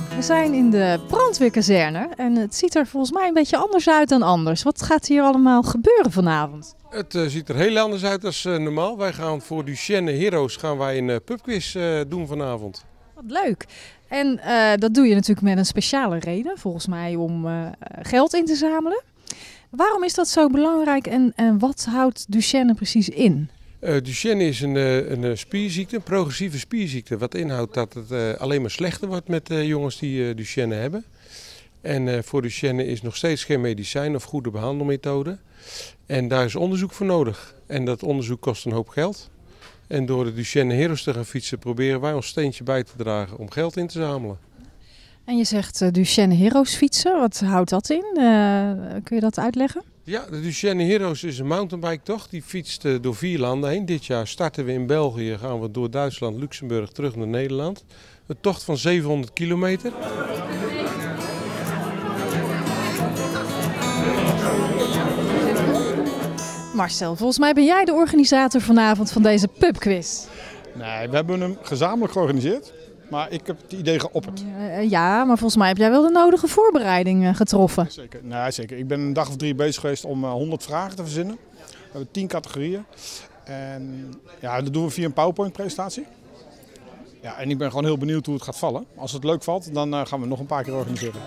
We zijn in de brandweerkazerne en het ziet er volgens mij een beetje anders uit dan anders. Wat gaat hier allemaal gebeuren vanavond? Het ziet er heel anders uit dan normaal. Wij gaan voor Duchenne Heroes gaan wij een pubquiz doen vanavond. Wat leuk. En dat doe je natuurlijk met een speciale reden, volgens mij om geld in te zamelen. Waarom is dat zo belangrijk en wat houdt Duchenne precies in? Duchenne is een spierziekte, een progressieve spierziekte. Wat inhoudt dat het alleen maar slechter wordt met jongens die Duchenne hebben. En voor Duchenne is nog steeds geen medicijn of goede behandelmethode. En daar is onderzoek voor nodig. En dat onderzoek kost een hoop geld. En door de Duchenne Heroes te gaan fietsen proberen wij ons steentje bij te dragen om geld in te zamelen. En je zegt Duchenne Heroes fietsen, wat houdt dat in? Kun je dat uitleggen? Ja, de Duchenne Heroes is een mountainbike-tocht. Die fietst door 4 landen heen. Dit jaar starten we in België, gaan we door Duitsland, Luxemburg terug naar Nederland. Een tocht van 700 kilometer. Marcel, volgens mij ben jij de organisator vanavond van deze pubquiz. Nee, we hebben hem gezamenlijk georganiseerd, maar ik heb het idee geopperd. Ja, maar volgens mij heb jij wel de nodige voorbereiding getroffen. Zeker, nee, zeker. Ik ben een dag of 3 bezig geweest om 100 vragen te verzinnen. We hebben 10 categorieën. En ja, dat doen we via een PowerPoint-presentatie. Ja, en ik ben gewoon heel benieuwd hoe het gaat vallen. Als het leuk valt, dan gaan we nog een paar keer organiseren.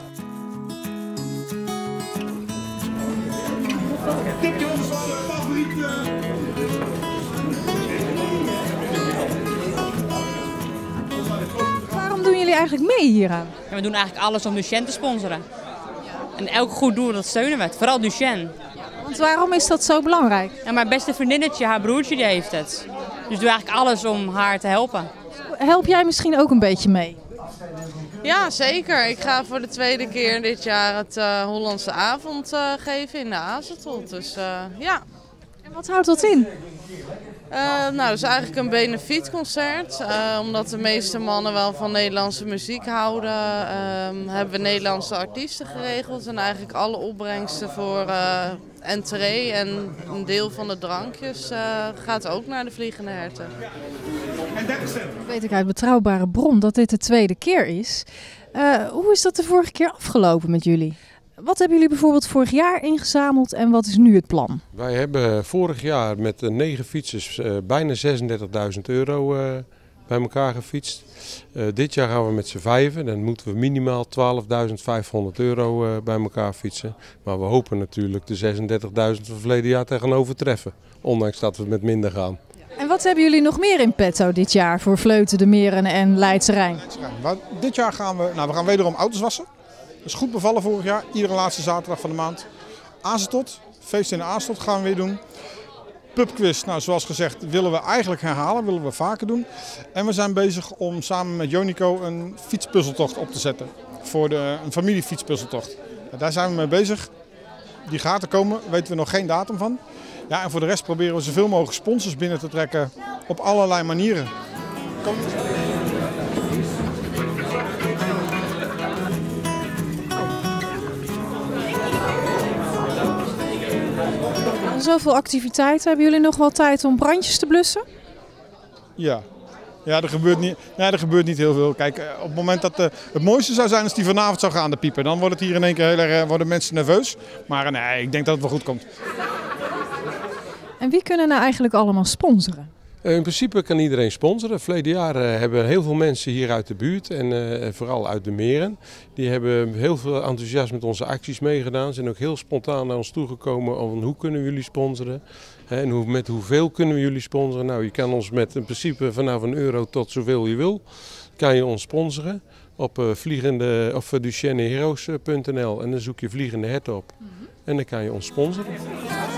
Waarom doen jullie eigenlijk mee hieraan? En we doen eigenlijk alles om Duchenne te sponsoren. En elk goed doel, dat steunen we. Vooral Duchenne. Want waarom is dat zo belangrijk? En mijn beste vriendinnetje, haar broertje, die heeft het. Dus we doen eigenlijk alles om haar te helpen. Help jij misschien ook een beetje mee? Ja, zeker. Ik ga voor de 2e keer dit jaar het Hollandse avond geven in de Azetot. Dus ja. En wat houdt dat in? Nou, dat is eigenlijk een benefietconcert. Omdat de meeste mannen wel van Nederlandse muziek houden, hebben we Nederlandse artiesten geregeld. En eigenlijk alle opbrengsten voor entree en een deel van de drankjes gaat ook naar de Vliegende Herten. Weet ik uit betrouwbare bron dat dit de 2e keer is. Hoe is dat de vorige keer afgelopen met jullie? Wat hebben jullie bijvoorbeeld vorig jaar ingezameld en wat is nu het plan? Wij hebben vorig jaar met 9 fietsers bijna 36.000 euro bij elkaar gefietst. Dit jaar gaan we met z'n 5. Dan moeten we minimaal 12.500 euro bij elkaar fietsen. Maar we hopen natuurlijk de 36.000 van verleden jaar te gaan overtreffen. Ondanks dat we met minder gaan. En wat hebben jullie nog meer in petto dit jaar voor Vleuten, de Meren en Leidse Rijn? Dit jaar gaan we gaan wederom auto's wassen. Dat is goed bevallen vorig jaar, iedere laatste zaterdag van de maand. Azetot, feest in de Azetot gaan we weer doen. Pubquiz, nou zoals gezegd, willen we eigenlijk herhalen, willen we vaker doen. En we zijn bezig om samen met Jonico een fietspuzzeltocht op te zetten. Voor een familiefietspuzzeltocht. Daar zijn we mee bezig. Die gaat er komen, weten we nog geen datum van. Ja, en voor de rest proberen we zoveel mogelijk sponsors binnen te trekken op allerlei manieren. Kom. Zoveel activiteiten. Hebben jullie nog wel tijd om brandjes te blussen? Ja, er gebeurt niet heel veel. Kijk, op het moment dat het mooiste zou zijn als die vanavond zou gaan, de pieper. Dan wordt het hier in één keer heel erg, worden mensen nerveus. Maar nee, ik denk dat het wel goed komt. En wie kunnen nou eigenlijk allemaal sponsoren? In principe kan iedereen sponsoren. Verleden jaar hebben heel veel mensen hier uit de buurt en vooral uit de Meren. Die hebben heel veel enthousiast met onze acties meegedaan. Ze zijn ook heel spontaan naar ons toegekomen om hoe kunnen we jullie sponsoren. En met hoeveel kunnen we jullie sponsoren. Nou, je kan ons met in principe vanaf €1 tot zoveel je wil, kan je ons sponsoren op Duchenneheroes.nl en dan zoek je Vliegende Herten op. En dan kan je ons sponsoren.